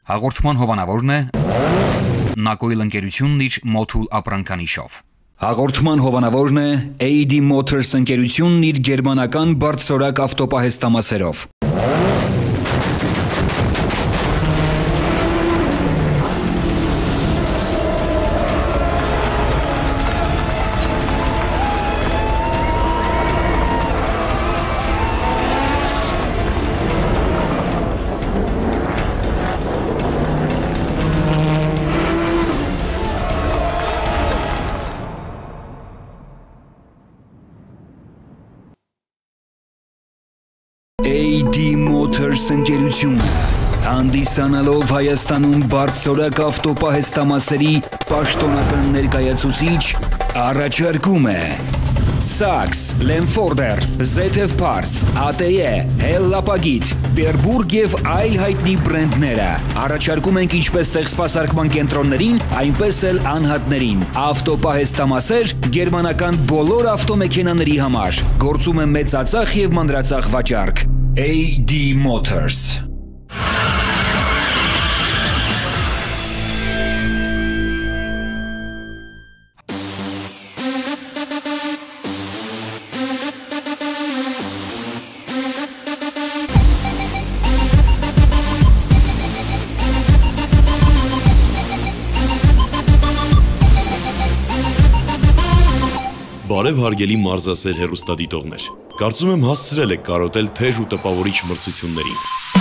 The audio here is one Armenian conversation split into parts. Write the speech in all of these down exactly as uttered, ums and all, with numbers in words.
Հաղորդման հովանավորն է Նակոյլ ընկերությունն իր մոթուլ ապրանքանիշով։ Հաղորդման հովանավորն է A D Motors ընկերությունն իր գերմանական բարձրորակ ավտոպահեստամասերով։ A D Motors ընկերությունը հանդիսանալով Հայաստանում բարձրորակ ավտոպահեստամասերի պաշտոնական ներկայացուցիչ առաջարկում է Sachs, Lemforder, Z F Parts, A T E, Hellapagit, Berburg և այլ հայտնի բրենդները։ Առաջարկում ենք ինչպես տեղսպասարկման կենտրոններին, այնպես էլ անհատներին։ Ավտոպահեստամասեր գերմանական բոլոր ավտոմեքենաների համար։ Գործում է մեծածախ և մանրածախ վաճառք։ A D Motors։ Բարև հարգելի մարզասեր հեռուստադիտողներ, կարծում եմ հասցրել եք կարոտել թեժ ու տպավորիչ մրցություններին։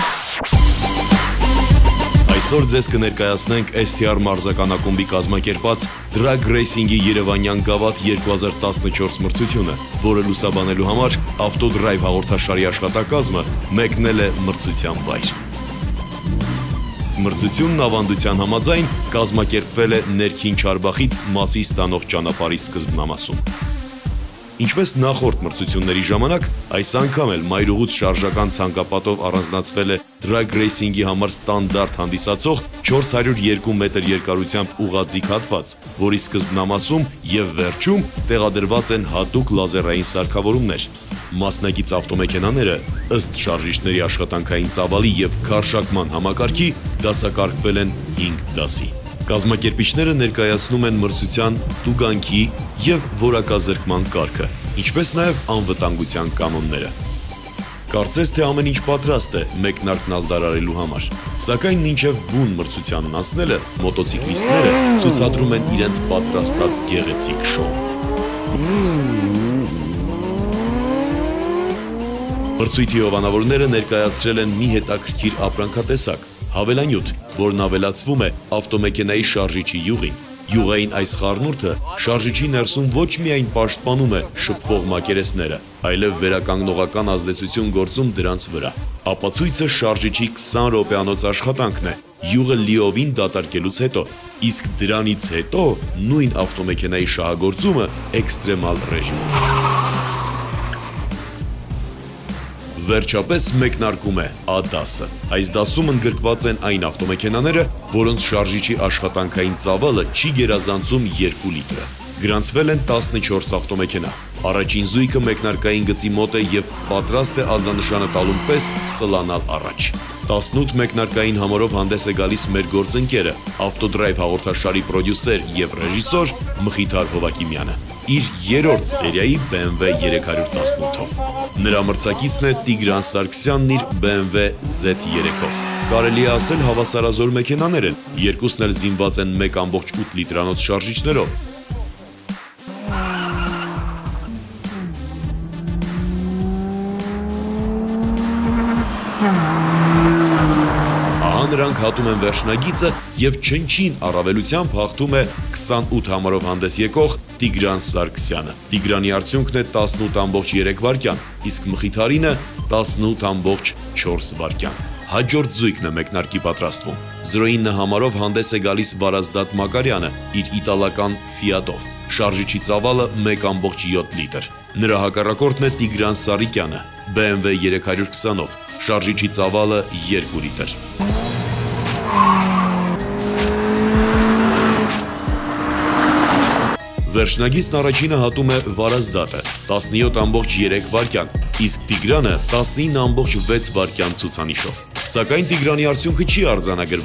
Այսօր ձեզ կներկայացնենք S T R մարզական ակումբի կազմակերպած Drag Racing-ի Երևանյան գավաթ երկու հազար տասնչորս մրցությունը, որը լուսաբանելու համար Autodrive հաղորդաշարի աշխատակազմը մեկնել է մրցության վայր։ Մրցությունն ավանդության համաձայն կազմակերպվել է ներքին Չարբախից Մասի ստանող ճանապարհի սկզբնամասում։ Ինչպես նախորդ մրցությունների ժամանակ, այս անգամ էլ մայրուղուց շարժական ցանկապատով առանձնացվել է Drag Racing-ի համար ստանդարտ հանդիսացող չորս հարյուր երկու մետր երկարությամբ ուղղաձիգ հատված, որի սկզբնամասում և վերջում տեղադրված են հատուկ լազերային սարքավորումներ։ Մասնակից ավտոմեքենաները ըստ շարժիչների աշխատանքային ծավալի և քարշակման համակարգի դասակարգվել են հինգ դասի։ Կազմակերպիչները ներկայացնում են մրցության տուգանքի և որակազրկման կարգը, ինչպես նաև անվտանգության կանոնները։ Կարծես թե ամեն ինչ պատրաստ է մեկնարկն ազդարարելու համար, սակայն մինչև բուն մրցությանն անցնելը մոտոցիկլիստները ցուցադրում են իրենց պատրաստած գեղեցիկ շոու։ Մրցույթի հովանավորները ներկայացրել են մի հետաքրքիր ապրանքատեսակ, հավելանյութ, որն ավելացվում է ավտոմեքենայի շարժիչի յուղին։ Յուղային այս խառնուրդը շարժիչի ներսում ոչ միայն պաշտպանում է շփվող մակերեսները, այլև վերականգնողական ազդեցություն գործում դրանց վրա։ Ապացույցը շարժիչի քսան րոպեանոց աշխատանքն է, յուղը լիովին դատարկելուց հետո, իսկ դրանից հետո նույն ավտոմեքենայի շահագործումը էքստրեմալ ռեժիմում։ Վերջապես մեկնարկում է A դասը։ Այս դասում ընդգրկված են այն ավտոմեքենաները, որոնց շարժիչի աշխատանքային ծավալը չի գերազանցում երկու լիտրը։ Գրանցվել են տասնչորս ավտոմեքենա։ Առաջին զույգը մեկնարկային գծի մոտ է և պատրաստ է ազդանշանը տալուն պես սլանալ առաջ։ տասնութ մեկնարկային համարով հանդես է գալիս մեր գործընկերը, Autodrive հաղորդաշարի պրոդյուսեր և ռեժիսոր Մխիթար Հովակիմյանը, իր երրորդ սերիայի B M W երեք հարյուր տասնութով։ Նրա մրցակիցն է Տիգրան Սարգսյանն իր B M W Z երեքով։ Կարելի է ասել հավասարազոր մեքենաներ են, երկուսն էլ զինված են մեկ կόμma ութ լիտրանոց շարժիչներով։ Նրանք հատում են վերջնագիծը և չնչին առավելությամբ հաղթում է քսանութ համարով հանդես եկող Տիգրան Սարգսյանը։ Տիգրանի արդյունքն է տասնութ կόμma երեք վայրկյան, իսկ Մխիթարինը տասնութ կόμma չորս վայրկյան։ Հաջորդ զույգն է մեկնարկի պատրաստվում։ զրո ինը համարով հանդես է գալիս Վարազդատ Մակարյանը իր իտալական Fiat-ով։ Շարժիչի ծավալը մեկ կόμma յոթ լիտր։ Նրա հակառակորդն է Տիգրան Սարիկյանը B M W երեք հարյուր քսանով։ Շարժիչի ծավալը երկու լիտր։ Վերջնագիծն առաջինը հատում է Վարազդատը տասնյոթ կόμma երեք վայրկյան, իսկ Տիգրանը տասնինը կόμma վեց վայրկյան ցուցանիշով։ Սակայն Տիգրանի արդյունքը չի արձանագրվում,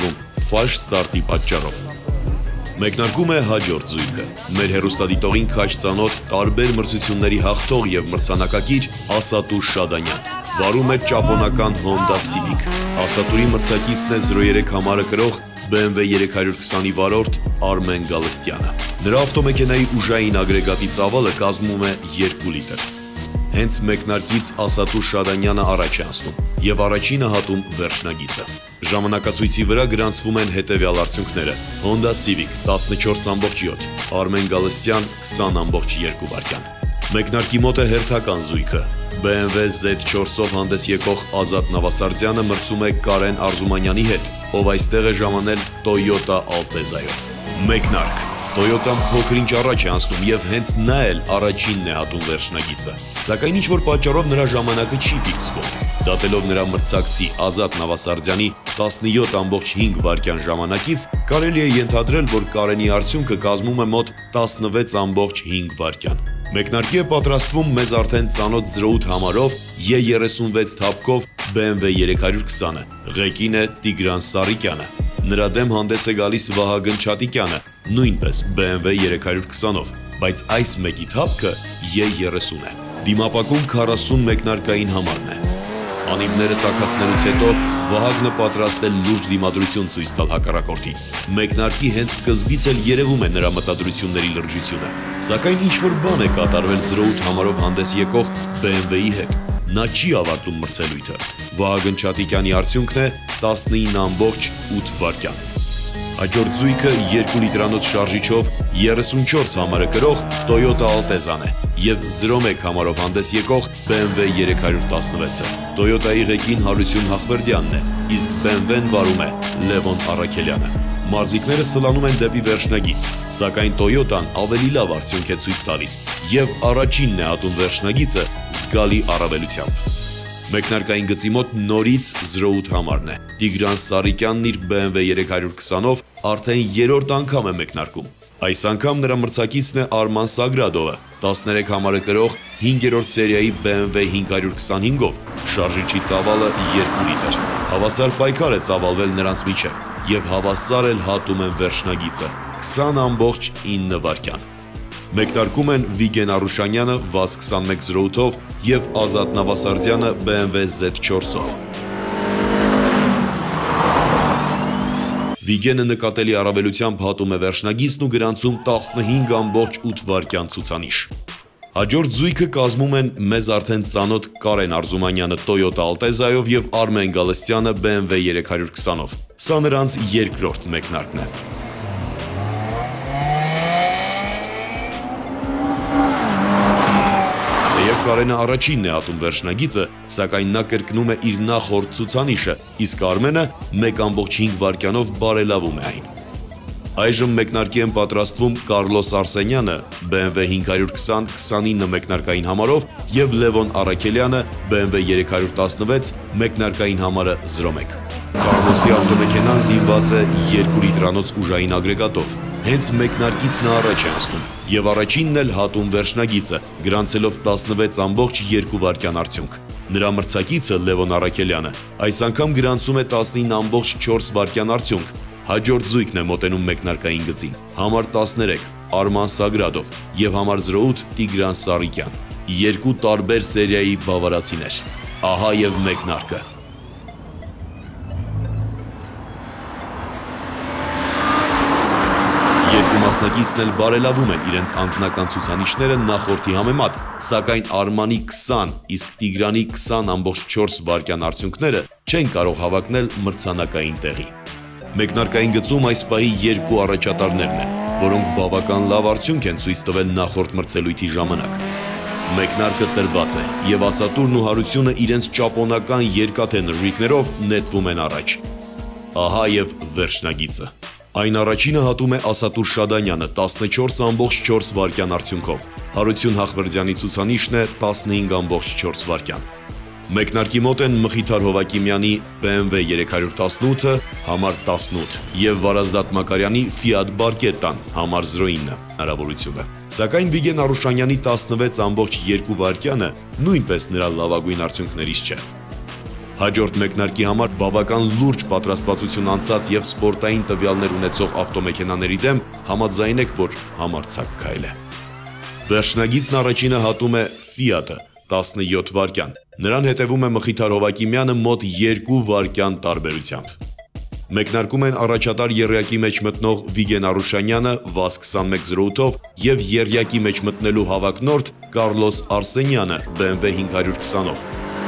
ֆալշ ստարտի պատճառով։ Մեկնարկում է հաջորդ զույգը։ Մեր հեռուստադիտողին քաջ ծանոթ տարբեր մրցությունների հաղթող եւ մրցանակակիր Ասատուր Շադանյան։ Վարում է ճապոնական Honda Civic։ Ասատուրի մրցակիցն է զրո երեք համարը կրող B M W երեք հարյուր քսանի վարորդ Արմեն Գալստյանը։ Նրա ավտոմեքենայի ուժային ագրեգատի ծավալը կազմում է երկու լիտր։ Հենց մեկնարկից Ասատուր Շադանյանը առաջ է անցնում եւ առաջինը հատում վերջնագիծը։ Ժամանակացույցի վրա գրանցվում են հետևյալ արդյունքները. Honda Civic տասնչորս ամբողջ յոթ, Արմեն Գալստյան քսան ամբողջ երկու վայրկյան։ Մեկնարկի մոտ է հերթական զույգը։ B M W Z չորսով հանդես եկող Ազատ Նավասարդյանը մրցում է Կարեն Արզումանյանի հետ, ով այստեղ է ժամանել Toyota Alteza-ով։ Մեկնարկ։ Toyota-ն փոքր-ինչ առաջ է անցնում եւ հենց նա էլ առաջինն է հատում վերջնագիծը։ Սակայն ինչ-որ պատճառով նրա ժամանակը չի ֆիքսվում։ Դատելով նրա մրցակցի Ազատ Նավասարդյանի տասնյոթ ամբողջ հինգ վայրկյան ժամանակից, կարելի է ենթադրել, որ Կարենի արդյունքը կազմում է մոտ տասնվեց ամբողջ հինգ վայրկյան։ Մեկնարկի է պատրաստվում մեզ արդեն ծանոթ զրո ութ համարով Ե երեսունվեց թափքով B M W երեք հարյուր քսանը, ղեկին է Տիգրան Սարիկյանը, նրա դեմ հանդես է գալիս Վահագն Չատիկյանը, նույնպես B M W երեք հարյուր քսանով, բայց այս մեկի թափքը Ե երեսուն է։ Դիմապակում քառասուն մեկնարկային համարն է։ Անիվները տաքացնելուց հետո Վահագնը պատրաստ է լուրջ դիմադրություն ցույց տալ հակառակորդին։ Մեկնարկի հենց սկզբից էլ երևում է նրա մտադրությունների լրջությունը։ Սակայն ինչ-որ բան է կատարվել զրո ութ համարով հանդես եկող B M W-ի հետ։ Նա չի ավարտում մրցելույթը։ Վահագն Չատիկյանի արդյունքն է տասնինը ամբողջ ութ վայրկյան։ Հաջորդ զույգը երկու լիտրանոց շարժիչով երեսունչորս համարը կրող Toyota Alteza-ն է եւ զրո մեկ համարով հանդես եկող B M W երեք հարյուր տասնվեցը։ Toyota-ի ղեկին Հարություն Հախվերդյանն է, իսկ B M W-ն վարում է Լևոն Առաքելյանը։ Մարզիկները սլանում են դեպի վերջնագիծ, սակայն Toyota-ն ավելի լավ արդյունք է ցույց տալիս եւ առաջինն է հատում վերջնագիծը զգալի առավելությամբ։ Մեկնարկային գծի մոտ նորից զրո ութ համարն է։ Տիգրան Սարիկյանն իր B M W երեք հարյուր քսանով արդեն երրորդ անգամ է մեկնարկում։ Այս անգամ նրա մրցակիցն է Արման Սագրադովը, տասներեք համարը կրող հինգերորդ սերիայի B M W հինգ հարյուր քսանհինգով, շարժիչի ծավալը երկու լիտր։ Հավասար պայքար է ծավալվել նրանց միջև եւ հավասար էլ հատում են վերջնագիծը քսան ամբողջ ինը վայրկյան։ Մեկնարկում են Վիգեն Արուշանյանը վազ քսանմեկ զրո ութով եւ Ազատ Նավասարդյանը B M W Z չորսով։ Վիգենը նկատելի առավելությամբ հատում է վերջնագիծն ու գրանցում տասնհինգ ամբողջ ութ վայրկյան ցուցանիշ։ Հաջորդ զույգը կազմում են մեզ արդեն ծանոթ Կարեն Արզումանյանը Toyota Alteza-ով եւ Արմեն Գալստյանը B M W երեք հարյուր քսանով։ Սա նրանց երկրորդ մեկնարկն է։ Եվ Կարենը առաջինն է հատում վերջնագիծը, սակայն նա կրկնում է իր նախորդ ցուցանիշը, իսկ Արմենը մեկ ամբողջ հինգ վայրկյանով բարելավում է այն։ Այժմ մեկնարկի են պատրաստվում Կարլոս Արսենյանը B M W հինգ հարյուր քսան քսանինը մեկնարկային համարով եւ Լևոն Առաքելյանը B M W երեք հարյուր տասնվեց մեկնարկային համարը զրո մեկ։ Կարլոսի ավտոմեքենան զինված է երկու լիտրանոց ուժային ագրեգատով։ Հենց մեկնարկից նա առաջ է անցնում եւ առաջինն էլ հատում վերջնագիծը, գրանցելով տասնվեց ամբողջ երկու վայրկյան արդյունք։ Նրա մրցակիցը Լևոն Առաքելյանը այս անգամ գրանցում է տասնինը ամբողջ չորս վայրկյան արդյունք։ Հաջորդ զույգն է մոտենում մեկնարկային գծին։ Համար տասներեք Արման Սագրադով եւ համար զրո ութ Տիգրան Սարիկյան։ Երկու տարբեր սերիայի բավարարացիներ։ Ահա եւ մեկնարկը։ Երկու մասնակիցն էլ բարելավում են իրենց անձնական ցուցանիշները նախորդի համեմատ, սակայն Արմանի քսան, իսկ Տիգրանի քսան ամբողջ չորս վայրկյան արդյունքները չեն կարող հավակնել մրցանակային տեղի։ Մեկնարկային գծում այս պահի երկու առաջատարներն են, որոնք բավական լավ արդյունք են ցույց տվել նախորդ մրցելույթի ժամանակ։ Մեկնարկը տրված է, եւ Ասատուրն ու Հարությունը իրենց ճապոնական երկաթե նժույգներով նետվում են առաջ։ Ահա եւ վերջնագիծը։ Այն առաջինը հատում է Ասատուր Շադանյանը տասնչորս ամբողջ չորս վայրկյան արդյունքով։ Հարություն Հախվերդյանի ցուցանիշն է տասնհինգ ամբողջ չորս վայրկյան։ Մեկնարկի մոտ են Մխիթար Հովակիմյանի B M W երեք հարյուր տասնութը համար տասնութ եւ Վարազդատ Մակարյանի Fiat Barchetta համար զրո ինը հնարավորությունը։ Սակայն Վիգեն Արուշանյանի տասնվեց ամբողջ երկու վայրկյանը նույնպես նրա լավագույն արդյունքներից չէ։ Հաջորդ մեկնարկի համար բավական լուրջ պատրաստվածություն անցած եւ սպորտային տվյալներ ունեցող ավտոմեքենաների դեմ համաձայնեք, որ համարձակ քայլ է։ Վերջնագիծն առաջինը հատում է Fiat-ը տասնյոթ վայրկյան։ Նրան հետևում է Մխիթար Հովակիմյանը մոտ երկու վայրկյան տարբերությամբ։ Մեկնարկում են առաջատար եռյակի մեջ մտնող Վիգեն Արուշանյանը վազ քսանմեկ զրո ութով եւ եռյակի մեջ մտնելու հավակնորդ Կարլոս Արսենյանը B M W հինգ հարյուր քսանով։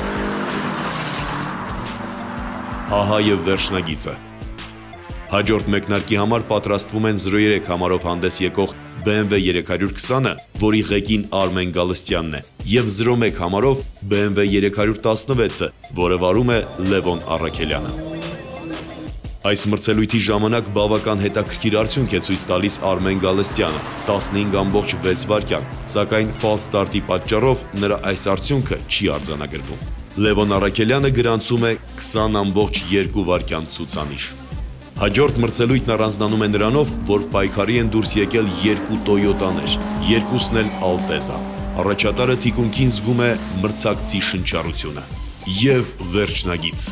Ահա եւ վերջնագիծը։ Հաջորդ մեկնարկի համար պատրաստվում են զրո երեք համարով հանդես եկող B M W երեք հարյուր քսանը, որի ղեկին Արմեն Գալստյանն է, եւ զրո մեկ համարով B M W երեք հարյուր տասնվեցը, որը վարում է Լևոն Առաքելյանը։ Այս մրցելույթի ժամանակ բավական հետաքրքիր արդյունք է ցույց տալիս Արմեն Գալստյանը՝ տասնհինգ ամբողջ վեց վայրկյան, սակայն ֆալս ստարտի պատճառով նրա այս արդյունքը չի արձանագրվում։ Լևոն Առաքելյանը գրանցում է քսան ամբողջ երկու վայրկյան ցուցանիշ։ Հաջորդ մրցելույթն առանձնանում է նրանով, որ պայքարի են դուրս եկել երկու Տոյոտաներ, երկուսն էլ Ալտեզա։ Առաջատարը թիկունքին զգում է մրցակցի շնչառությունը։ Եվ վերջնագիծ։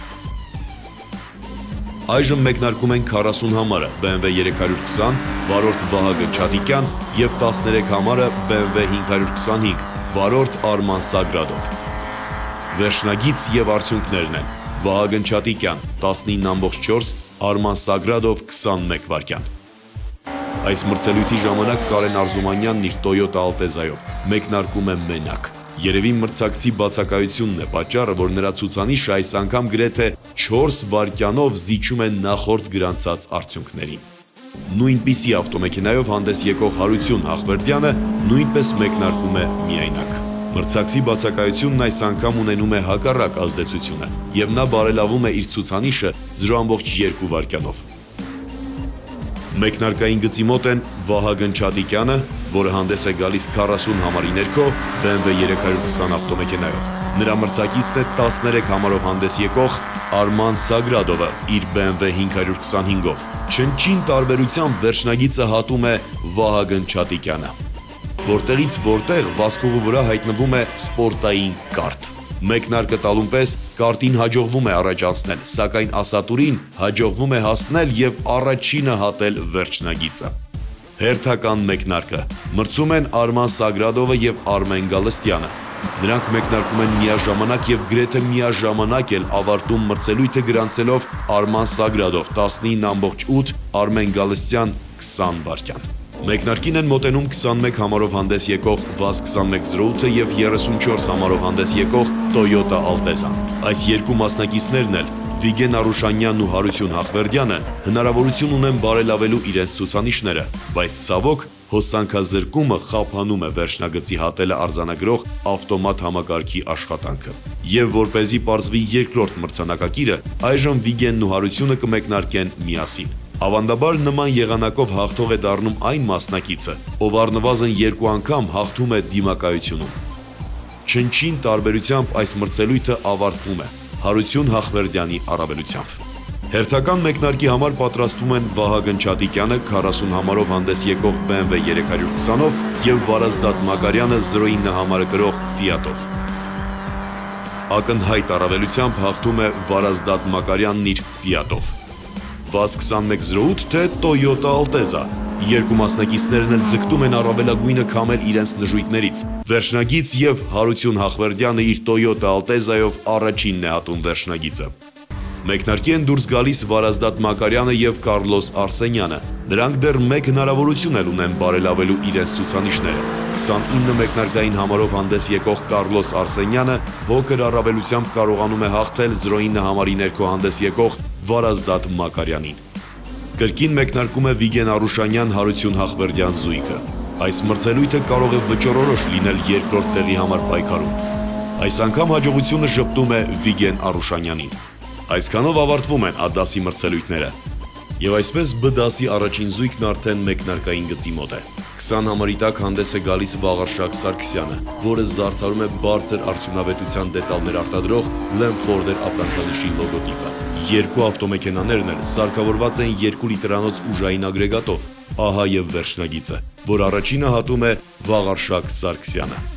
Այժմ մեկնարկում են քառասուն համարը B M W երեք հարյուր քսան, վարորդ Վահագն Չատիկյան եւ տասներեք համարը B M W հինգ հարյուր քսանհինգ, վարորդ Արման Սագրադով։ Վերջնագիծ եւ արդյունքներն են. Վահագն Չատիկյան տասնինը ամբողջ չորս, Արման Սագրադով քսանմեկ վայրկյան։ Այս մրցելույթի ժամանակ Կարեն Արզումանյանն իր Toyota Alteza-ով մեկնարկում է մենակ։ Երևի մրցակցի բացակայությունն է պատճառը, որ նրա ցուցանիշը այս անգամ գրեթե չորս վայրկյանով զիջում է նախորդ գրանցած արդյունքներին։ Նույնպիսի ավտոմեքենայով հանդես եկող Հարություն Հաղվերդյանը նույնպես մեկնարկում է միայնակ։ Մրցակցի բացակայությունն այս անգամ ունենում է հակառակ ազդեցությունը, եւ նա բարելավում է իր ցուցանիշը զրո ամբողջ երկու վայրկյանով։ Մեկնարկային գծի մոտ են Վահագն Չատիկյանը, որը հանդես է գալիս քառասուն համարի ներքո B M W երեք հարյուր քսան ավտոմեքենայով։ Նրա մրցակիցն է տասներեք համարով հանդես եկող Արման Սագրադովը իր B M W հինգ հարյուր քսանհինգով։ Չնչին տարբերությամբ վերջնագիծը հատում է Վահագն Չատիկյանը, որտեղից որտեղ վազքովու վրա հայտնվում է սպորտային կարտ։ Մեկնարկը տալուն պես կարտին հաջողվում է առաջ անցնել, սակայն ասատուրին հաջողվում է հասնել եւ առաջինը հատել վերջնագիծը։ Հերթական մեկնարկը մրցում են Արման Սագրադովը եւ Արմեն Գալստյանը։ Նրանք մեկնարկում են միաժամանակ եւ գրեթե միաժամանակ էլ ավարտում մրցելույթը գրանցելով Արման Սագրադով տասնինը ամբողջ ութ, Արմեն Գալստյան քսան վայրկյան։ Մեկնարկին են մոտենում քսանմեկ համարով հանդես եկող վազ քսանմեկ զրո ութը եւ երեսունչորս համարով հանդես եկող Toyota Alteza-ն։ Այս երկու մասնակիցներն էլ Վիգեն Արուշանյանն ու Հարություն Հաղվերդյանը հնարավորություն ունեն բարելավելու իրենց ցուցանիշները, բայց ցավոք հոսանքազրկումը խափանում է վերջնագծի հատելը արձանագրող ավտոմատ համակարգի աշխատանքը։ Եվ որպեսզի պարզվի երկրորդ մրցանակակիրը, այժմ Վիգենն ու Հարությունը կմեկնարկեն միասին։ Ավանդաբար նման եղանակով հաղթող է դառնում այն մասնակիցը, ով առնվազն երկու անգամ հաղթում է դիմակայությունում։ Չնչին տարբերությամբ այս մրցելույթը ավարտվում է Հարություն Հաղվերդյանի առավելությամբ։ Հերթական մեկնարկի համար պատրաստվում են Վահագն Չատիկյանը քառասուն համարով հանդես եկող B M W երեք հարյուր քսանով եւ Վարազդատ Մակարյանը զրո ինը համարը կրող Fiat-ով։ Ակնհայտ առավելությամբ հաղթում է Վարազդատ Մակարյանն իր Fiat-ով։ վազ քսանմեկ զրո ութ թե Toyota Alteza։ Երկու մասնակիցներն էլ ձգտում են առավելագույնը քամել իրենց նժույգներից։ Վերջնագիծ եւ Հարություն Հաղվերդյանը իր Toyota Alteza-ով առաջինն է հատում վերջնագիծը։ Մեկնարկի են դուրս գալիս Վարազդատ Մակարյանը եւ Կարլոս Արսենյանը։ Նրանք դեռ մեկ հնարավորություն էլ ունեն բարելավելու իրենց ցուցանիշները։ քսանինը մեկնարկային համարով հանդես եկող Կարլոս Արսենյանը փոքր առավելությամբ կարողանում է հաղթել զրո ինը համարի ներքո հանդես եկող Վարազդատ Մակարյանին։ Կրկին մեկնարկում է Վիգեն Արուշանյան Հարություն Հաղվերդյան զույգը։ Այս մրցելույթը կարող է վճռորոշ լինել երկրորդ տեղի համար պայքարում։ Այս անգամ հաջողությունը շփտում է Վիգեն Արուշանյանին։ Այսքանով ավարտվում են A դասի մրցելույթները։ Եվ այսպես B դասի առաջին զույգն արդեն մեկնարկային գծի մոտ է։ քսան համարի տակ հանդես է գալիս Վաղարշակ Սարգսյանը, որը զարդարում է բարձր արդյունավետության դետալներ արտադրող Lamborghini ապրանքանիշի լոգոտիպը։ Երկու ավտոմեքենաներն էլ սարքավորված են երկու լիտրանոց ուժային ագրեգատով։ Ահա եւ վերջնագիծը, որ առաջինը հատում է Վաղարշակ Սարգսյանը։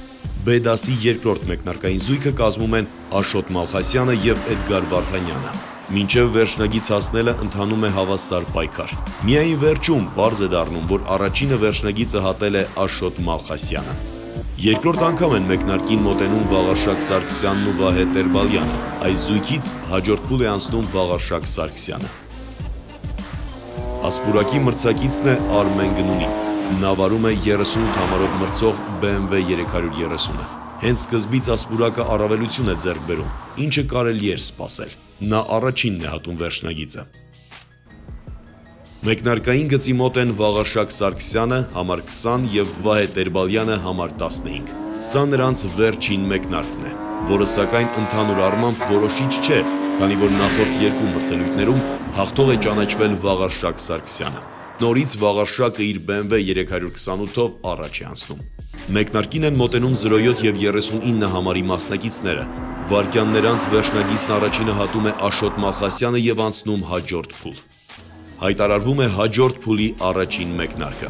B դասի երկրորդ մեկնարկային զույգը կազմում են Աշոտ Մալխասյանը և Էդգար Վարդանյանը։ Մինչև վերջնագիծ հասնելը ընթանում է հավասար պայքար։ Միայն վերջում պարզ է դառնում, որ առաջինը վերջնագիծը հատել է Աշոտ Մալխասյանը։ Երկրորդ անգամ են մեկնարկին մոտենում Վաղարշակ Սարգսյանն ու Վահե Տեր-Բալյանը։ Այս զույգից հաջորդ փուլ է անցնում Վաղարշակ Սարգսյանը։ Ասպուրակի մրցակիցն է Արմեն Գնունին։ Նա վարում է երեսունութ համարով մրցող B M W երեք հարյուր երեսունը։ Հենց սկզբից Ասպուրակը առավելություն է ձեռք բերում, ինչը կարելի էր սպասել։ Նա առաջինն է հատում վերջնագիծը։ Մեկնարկային գծի մոտ են Վաղարշակ Սարգսյանը համար քսան և Վահե Տեր-Բալյանը համար տասնհինգ։ Սա նրանց վերջին մեկնարկն է, որը սակայն ընդհանուր առմամբ որոշիչ չէ, քանի որ նախորդ երկու մրցելույթներում հաղթող է ճանաչվել Վաղարշակ Սարգսյանը։ Նորից Վաղարշակը իր B M W երեք հարյուր քսանութով առաջ է անցնում։ Մեկնարկին են մոտենում զրո յոթ և երեսունինը համարի մասնակիցները։ Վայրկյաններ անց վերջնագիծն առաջինը հատում է Աշոտ Մալխասյանը և անցնում հաջորդ փուլ։ Հայտարարվում է հաջորդ փուլի առաջին մեկնարկը։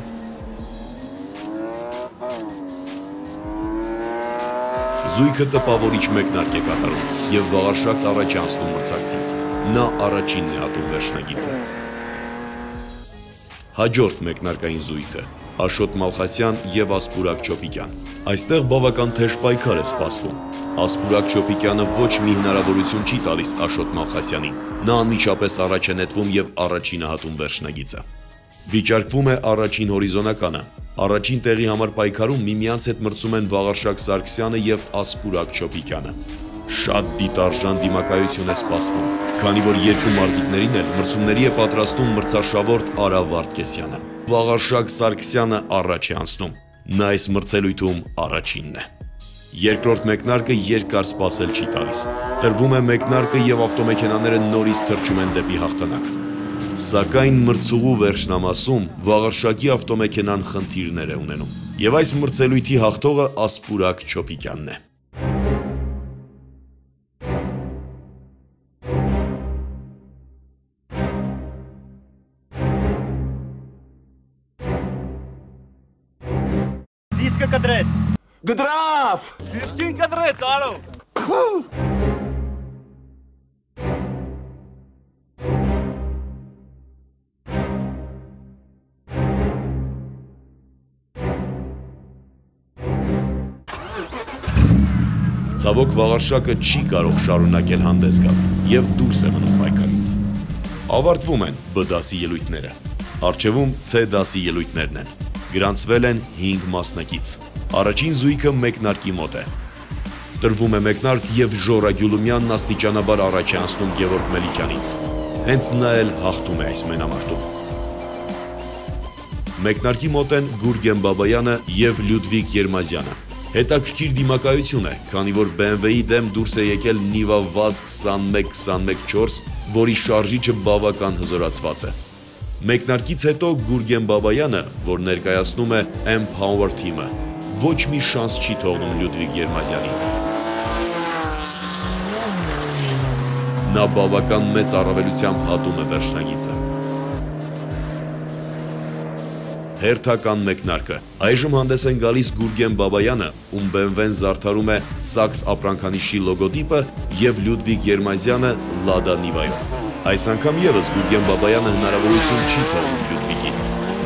Զույգը տպավորիչ մեկնարկ է կատարում և Վաղարշակն առաջ է անցնում մրցակցից։ Նա առաջինն է հատում վերջնագիծը։ Հաջորդ մեկնարկային զույգը Աշոտ Մալխասյան և Ասպուրակ Չոպիկյան։ Այստեղ բավական թեժ պայքար է սպասվում։ Ասպուրակ Չոպիկյանը ոչ մի հնարավորություն չի տալիս Աշոտ Մալխասյանին։ Նա անմիջապես առաջ է նետվում և առաջինը հատում վերջնագիծը։ Վիճարկվում է առաջին հորիզոնականը։ Առաջին տեղի համար պայքարում միմյանց հետ մրցում են Վաղարշակ Սարգսյանը և Ասպուրակ Չոպիկյանը։ Շատ դիտարժան դիմակայություն է սպասվում, քանի որ երկու մարզիկներին էլ մրցումների է պատրաստում մրցաշավորդ Արա Վարդգեսյանը։ Վաղարշակ Սարգսյանը առաջ է անցնում։ Նա այս մրցելույթում առաջինն է։ Երկրորդ մեկնարկը երկար սպասել չի տալիս։ Տրվում է մեկնարկը և ավտոմեքենաները նորից թռչում են դեպի հաղթանակ։ Սակայն մրցուղու վերջնամասում Վաղարշակի ավտոմեքենան խնդիրներ է ունենում։ Եվ այս մրցելույթի հաղթողը Ասպուրակ Չոպիկյանն է։ Դիսկը կտրեց։ Գդրավ։ Դիսկին կտրեց, ալո։ Ցավոք Վաղարշակը չի կարող շարունակել հանդես գալ և դուրս է մնում պայքարից։ Ավարտվում են B դասի ելույթները։ Առջևում C դասի ելույթներն են։ Գրանցվել են հինգ մասնակից։ Առաջին զույգը մեկնարկի մոտ է։ Տրվում է մեկնարկ և Ժորա Գյուլումյանն աստիճանաբար առաջ է անցնում Գևորգ Մելիքյանից։ Հենց նա էլ հաղթում է այս մենամարտում։ Մեկնարկի մոտ են Գուրգեն Բաբայանը և Լյուդվիգ Երմազյանը։ Հետաքրքիր դիմակայություն է, քանի որ B M W-ի դեմ դուրս է եկել Niva Vaz քսանմեկ քսանմեկ չորս, որի շարժիչը բավական հզորացված է։ Մեկնարկից հետո Գուրգեն Բաբայանը, որ ներկայացնում է M-Power թիմը, ոչ մի շանս չի թողնում Լյուդվիգ Երմազյանին։ Նա բավական մեծ առավելությամբ հատում է վերջնագիծը։ Հերթական մեկնարկը։ Այժմ հանդես են գալիս Գուրգեն Բաբայանը, ում B M W-ն զարդարում է Սաքս ապրանքանիշի լոգոտիպը, և Լյուդվիգ Երմազյանը Լադա Նիվայով։ Այս անգամ ևս Գուրգեն Բաբայանը հնարավորություն չի թողնում Լյուդվիգին։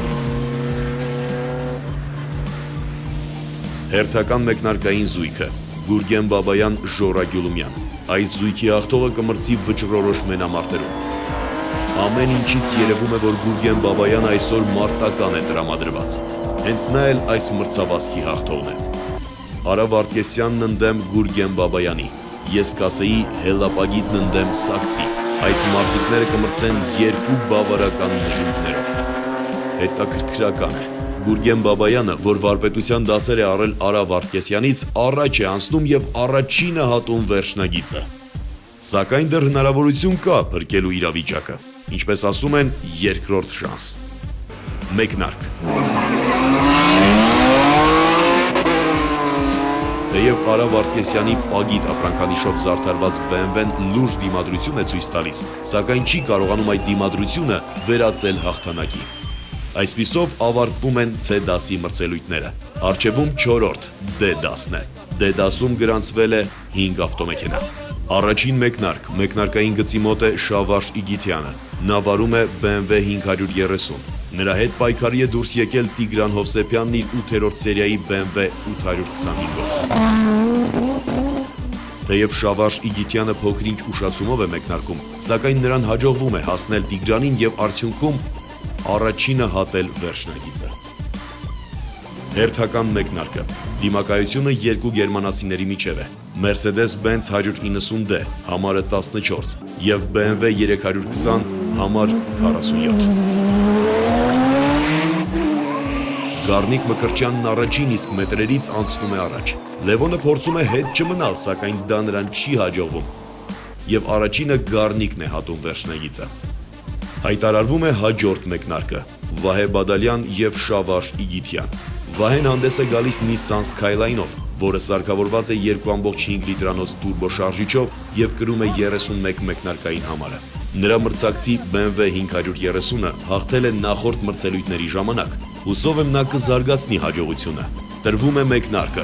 Հերթական մեկնարկային զույգը Գուրգեն Բաբայան Ժորա Գյուլումյան։ Այս զույգի հաղթողը կմրցի վճռորոշ մենամարտերում։ Ամեն ինչից երևում է, որ Գուրգեն Բաբայանը այսօր մարտական է տրամադրված։ Հենց նա էլ այս մրցավազքի հաղթողն է։ Արա Վարդգեսյանն ընդդեմ Գուրգեն Բաբայանի, ես կասեի Հելապագիտն ընդդեմ Սաքսի։ Այս մարզիկները կմրցեն երկու բավարարական մրցույթներով։ Հետաքրքրական է։ Գուրգեն Բաբայանը, որ վարպետության դասեր է առել Արա Վարդգեսյանից, առաջ է անցնում և առաջինը հատում վերջնագիծը։ Սակայն դեռ հնարավորություն կա փրկելու իրավիճակը։ Ինչպես ասում են, երկրորդ շանս։ Մեկնարկ։ Թեև Արա Վարդգեսյանի պագիտ ապրանքանիշով զարդարված B M W-ն լուրջ դիմադրություն է ցույց տալիս, սակայն չի կարողանում այդ դիմադրությունը վերածել հաղթանակի։ Այսպիսով ավարտվում են C դասի մրցելույթները։ Առջևում չորրորդ D դասն է։ Դեդասում գրանցվել է հինգ ավտոմեքենա։ Առաջին մեկնարկ, մեկնարկային գծի մոտ է Շավարժ Իգիթյանը։ Նա վարում է B M W հինգ հարյուր երեսուն։ Նրա հետ պայքարի է դուրս եկել Տիգրան Հովսեփյանն իր ութերորդ սերիայի B M W ութ հարյուր քսանհինգով։ Թեև Շավարժ Իգիթյանը փոքրինչ ուշացումով է մեկնարկում, սակայն նրան հաջողվում է հասնել Տիգրանին եւ արդյունքում առաջինը հատել վերջնագիծը։ Հերթական մեկնարկը։ Դիմակայությունը երկու գերմանացիների միջև է։ Mercedes-Benz հարյուր իննսուն D համարը տասնչորս եւ B M W երեք հարյուր քսան համար քառասունյոթ։ Գառնիկ Մկրտչյանն առաջին իսկ մետրերից անցնում է առաջ։ Լևոնը փորձում է հետ չմնալ, սակայն դա նրան չի հաջողվում։ Եվ առաջինը Գառնիկն է հատում վերջնագիծը։ Հայտարարվում է հաջորդ մեկնարկը՝ Վահե Բադալյան եւ Շավարժ Իգիթյան։ Վահեն հանդես է գալիս Nissan Skyline-ով, որը սարքավորված է երկու ամբողջ հինգ լիտրանոց տուրբո շարժիչով եւ կրում է երեսունմեկ մեկնարկային համարը։ Նրա մրցակցի B M W հինգ հարյուր երեսունը հաղթել է նախորդ մրցելույթների ժամանակ։ Հուսով եմ նա կզարգացնի հաջողությունը։ Տրվում է մեկնարկը։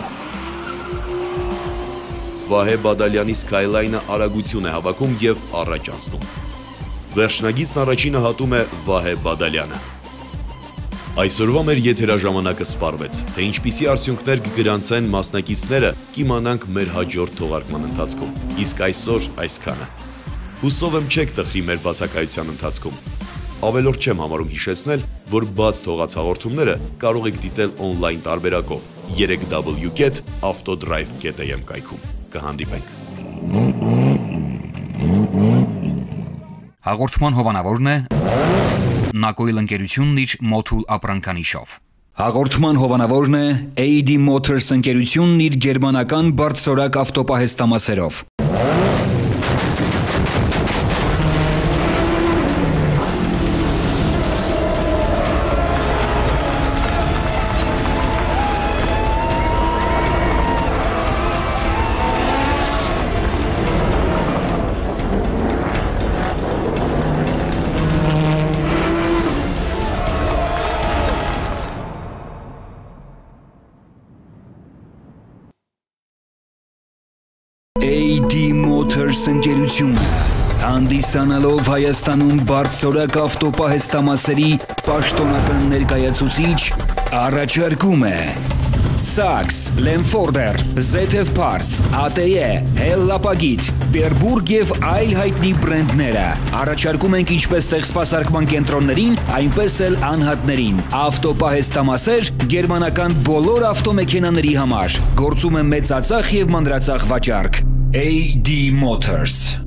Վահե Բադալյանի Skyline-ը արագություն է հավաքում եւ առաջ անցնում։ Վերջնագիծն առաջինը հատում է Վահե Բադալյանը։ Այսօրվա մեր եթերաժամանակը սպառվեց, թե ինչպիսի արդյունքներ կգրանցեն մասնակիցները, կիմանանք մեր հաջորդ թողարկման ընթացքում, իսկ այսօր այսքանը։ Հուսով եմ չեք տխրի մեր բացակայության ընթացքում։ Ավելորդ չեմ համարում հիշեցնել, որ բաց թողած հաղորդումները կարող եք դիտել on-line տարբերակով երեք w կետ ավտոդրայվ կետ a m կայքում։ Կհանդիպենք։ Հաղորդման հովանավորն է Նակոյլ ընկերությունն իր մոթուլ ապրանքանիշով։ Հաղորդման հովանավորն է A D Motors ընկերությունն իր գերմանական բարձրորակ ավտոպահեստամասերով։ A D Motors ընկերությունը հանդիսանալով Հայաստանում բարձրորակ ավտոպահեստամասերի պաշտոնական ներկայացուցիչ առաջարկում է Sachs, Lemforder, Z F Parts, A T E, Hellapagit, Berburg եւ այլ հայտնի բրենդները։ Առաջարկում ենք ինչպես տեղսպասարկման կենտրոններին, այնպես էլ անհատներին։ Ավտոպահեստամասեր գերմանական բոլոր ավտոմեքենաների համար։ Գործում է մեծածախ եւ մանրածախ վաճառք։ A D Motors